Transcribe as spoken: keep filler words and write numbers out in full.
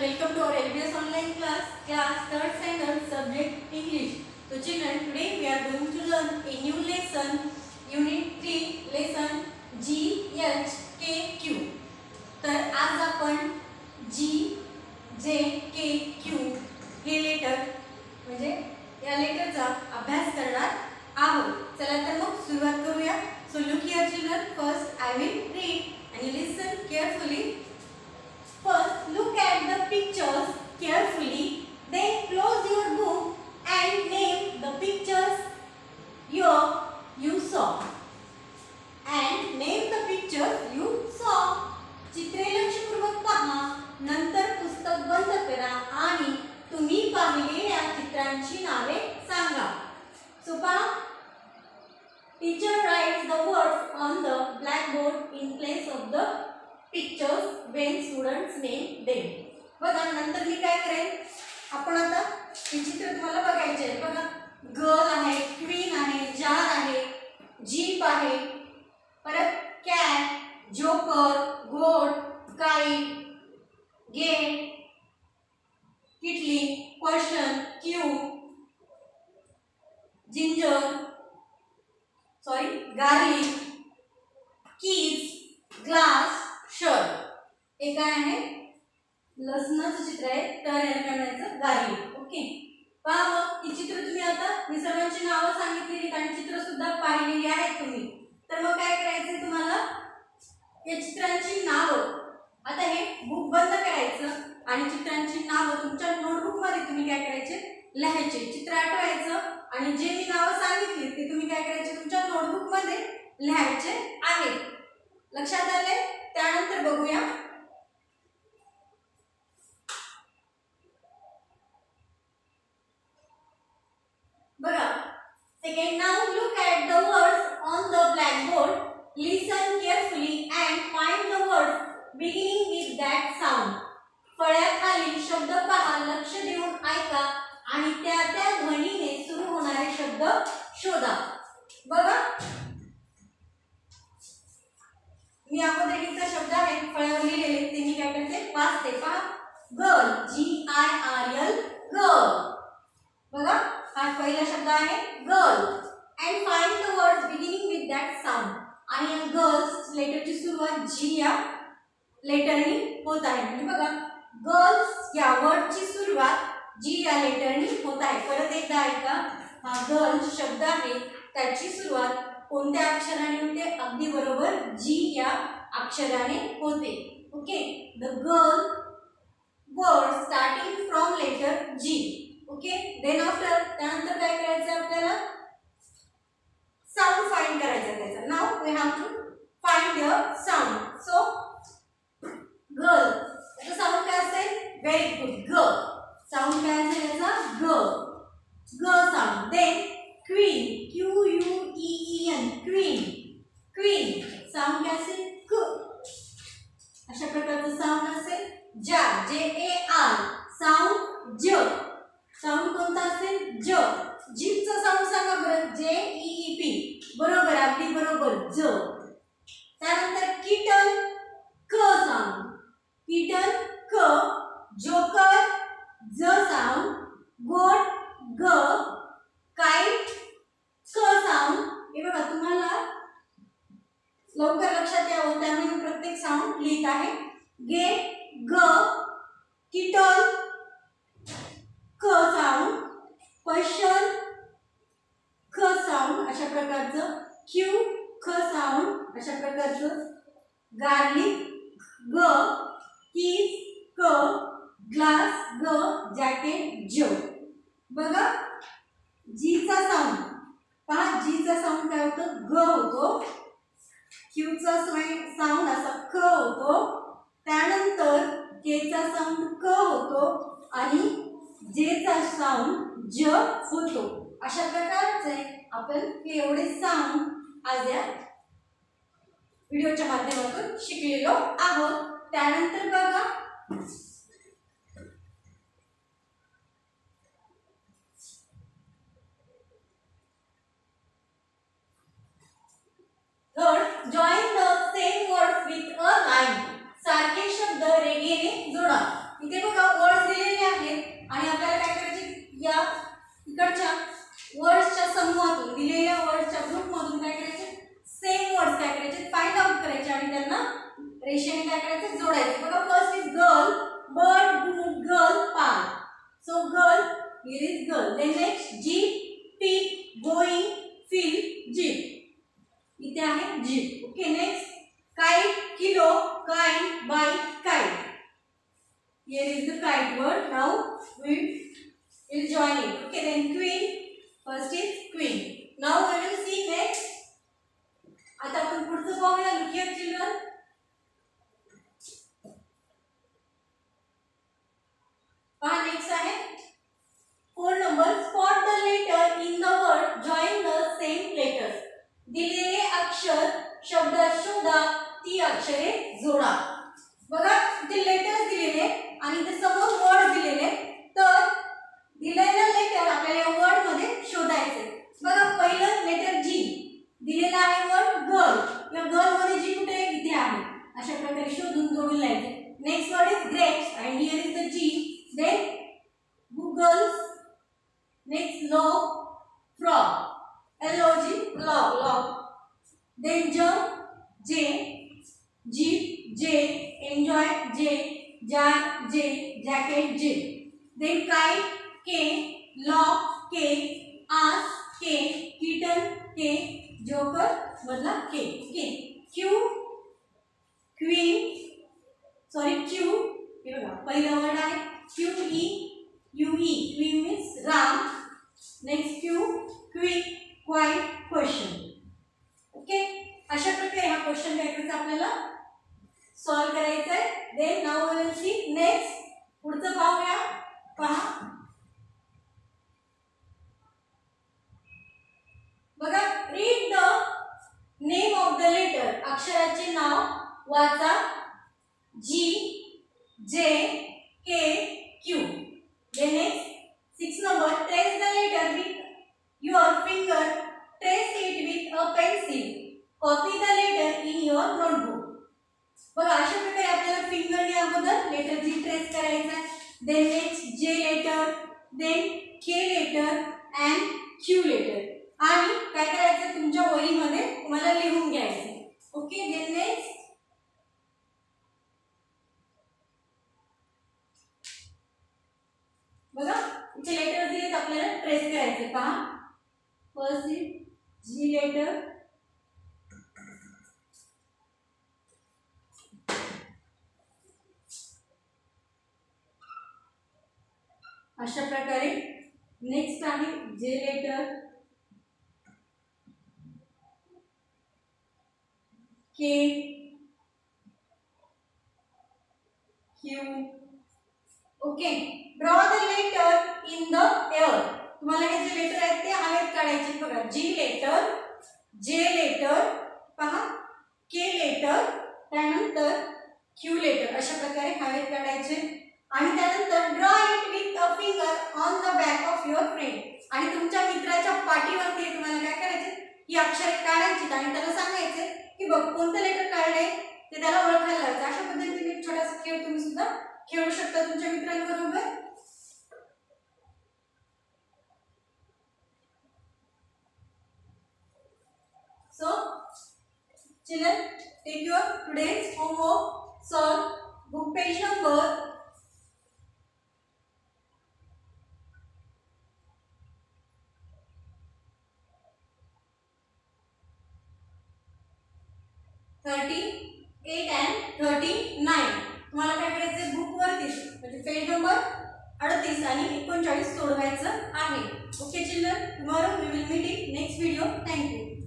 welcome to our L B S online class, class third standard subject English. So children, today we are going to learn a new lesson, unit three, lesson G H K Q. तर आज आपण G J K Q हे letter म्हणजे या लेटरचा अभ्यास करणार आहोत. चला तर मग सुरुवात करूया. So look here children, first I will read and you listen carefully. First, look at the pictures carefully. Then close your book and name the pictures you you saw. And name the pictures you saw. चित्रे लक्षपूर्वक पहा. नंतर पुस्तक बंद करा आणि तुम्ही पाहिलेल्या चित्रांची नावे सांगा. So पहा. Teacher writes the words on the blackboard in place of the pictures when students name them. बघा नंतर मी काय करेन, आपण आता हे चित्र तुम्हाला बघायचे आहे. बघा गर्ल आहे, क्वीन आहे, जार आहे, जीप आहे, परत cat, joker, goat, kite, gate, किटली, person, Q, ginger, sorry garlic, keys, glass, shirt. हे काय आहे, लसणाचं चित्र आहे. तर याला काढायचं गार्लिक. ओके, पहा मग ही चित्र तुम्ही आता मी सर्वांची नावं सांगितलेली आणि चित्र सुद्धा पाहिलेली आहेत तुम्ही. तर मग काय करायचं तुम्हाला, या चित्रांची नावं आता हे बुक बंद करायचं आणि चित्रांची नावं तुमच्या नोटबुक मध्ये तुम्ही काय करायचे, लिहायचे. चित्र आठवायचं आणि जे मी नावं सांगितली ते तुम्ही काय करायचे, तुमच्या नोटबुक मध्ये लिहायचे आहेत. लक्षात आले? त्यानंतर बघूया. बघा second, now look at the words on the blackboard. Listen carefully and find the words beginning with that sound. फळ्याखालील शब्द पहा, लक्ष देऊन ऐका आणि त्या त्या ध्वनीने सुरू होणारे शब्द शोधा. बघा मी अगोदर इतर शब्द आहेत फळ्यावर लिहिलेले ते मी काय करते, वाचते. पहा girl, G I R L, girl. बघा हा पहिला शब्द आहे girl. And find the words beginning with that sound. आणि या गर्ल्स लेटरची सुरुवात जी या लेटरनी होत आहे. म्हणजे बघा गर्ल्स या वर्डची सुरुवात जी या लेटरनी होत आहे. परत एकदा ऐका, हा गर्ल्स शब्द आहे त्याची सुरुवात कोणत्या अक्षराने होते, अगदी बरोबर जी या अक्षराने होते. Okay, the girl word starting from letter G. Okay, then after त्यानंतर काय करायचं आपल्याला, साऊंड फाइंड करायचा त्याचा. Now we have to find the sound. So girl याचा साऊंड काय असेल, व्हेरी गुड, ग. साऊंड काय असेल याचा, ग, ग sound. Then queen, Q U E E N, queen. Queen sound काय असेल, क. अशा प्रकारचं साऊंड असेल. Jar, J A R, sound ज. साऊंड कोणता असेल, ज. जीपचा साऊंड सांगा बरं, जे ई ई पी. बरोबर, अगदी बरोबर, ज. त्यानंतर किटन, क साऊंड. किटन क. जोकर, ज साऊंड. गोट, ग. काइट, क साऊंड. हे बघा तुम्हाला लवकर लक्षात यावं त्यामुळे मी प्रत्येक साऊंड लिहित आहे. गेट, ग. किटल, क साऊंड. पर्शन, क साऊंड अशा प्रकारचं. क्यू, क साऊंड अशा प्रकारचं. गार्लिक, ग. कीज, क. ग्लास, ग. जॅकेट, ज. बघा जीचा साऊंड पहा, जीचा साऊंड काय होतं, ग होतो. क्यूचा साऊंड असा क होतो. त्यानंतर केचा साऊंड क होतो आणि जेचा साऊंड ज होतो. अशा प्रकारचे आपण हे एवढे साऊंड आज या व्हिडिओच्या माध्यमातून शिकलेलो आहोत. त्यानंतर बघा third, join the same words with a line. सारखे शब्द रेघेने जोडा. इथे बघा रेषेने काय करायचं जोडायचं. बघा first is girl, bird, good, girl, पार. So girl, here is girl. Then next jeep, pig, going, field, jeep. इथे आहे jeep. Okay, next kite, kilo, kind, bike, kite. Here is the kite word. Now we will join it. Okay, then queen. First is queen. Now we will see next. आता आपण पुढचं पाहूया. Look here children. पहा next आहे four number. Spot the letter in the word. Join the same letters. दिलेले अक्षर शब्दात शोधा, ती अक्षरे जोडा. बघा इथे लेटर्स दिलेले आणि ते समोर वर्ड दिलेले. तर दिलेला लेटर आपल्याला या वर्ड मध्ये शोधायचे. बघा पहिलं लेटर जी दिलेला आहे वर्ड गर्ल. या गर्ल मध्ये जी कुठे आहे इथे आहे. अशा प्रकारे शोधून जोडून लावायचे. Next word is grapes and here is the G. Then goggles. Next log, frog. L O G, log, log. Then jump, J. Jeep, J. Enjoy, J. Jar, J. Jacket, J. Then kite, K. Lock, K. Ask, K. Kitten, K. Joker, बदला K. K. Q, queen. Sorry, Q. हे बघा पहिला word आहे Q E U E. Queen means राम. Next Q, quick. Quite, question. Okay, अशा प्रकारे हा question काय करायचा आपल्याला सॉल्व करायचा आहे. Then now we will see next. पुढचं पाहूया. पहा बघा read the name of the letter. अक्षराचे नाव वाचा. G, J, K, Q. Then next six number. Trace the letter with your finger. Trace it with a pencil. Copy the letter in your notebook. बघा अशा प्रकारे आपल्याला finger ने अगोदर letter जी trace करायचा आहे. Then next J letter, then K letter and Q letter. आणि काय करायचं तुमच्या वहीमध्ये तुम्हाला लिहून घ्यायचं. ओके, देन नेक्स्ट बघा इथे लेटर दिलेत आपल्याला ट्रेस करायचे. पहा फर्स्ट इज जी लेटर. अशा प्रकारे नेक्स्ट आहे J letter, K, Q. Okay, draw the letter in the air. तुम्हाला हे जे लेटर आहेत ते हवेत काढायचे. बघा जी लेटर, जे लेटर, पहा के लेटर, त्यानंतर क्यू लेटर. अशा प्रकारे हवेत काढायचे. आणि त्यानंतर draw it with a finger on the back of your friend. आणि तुमच्या मित्राच्या पाठीवरती तुम्हाला काय करायचे ही अक्षरे काढायची आणि त्याला सांगायचे की बघ कोणतं लेटर काढलंय ते त्याला ओळखायला लावायचं. अशा पद्धतीने एक छोटासा खेळ तुम्ही सुद्धा खेळू शकता तुमच्या मित्रांबरोबर. So, children, take your today's homework. Solve book page number thirty-eight and thirty-nine. तुम्हाला काय करायचं बुक वरती म्हणजे पेज नंबर अडतीस आणि एकोणचाळीस सोडवायचं आहे. Okay children, tomorrow we will meet in next video. Thank you.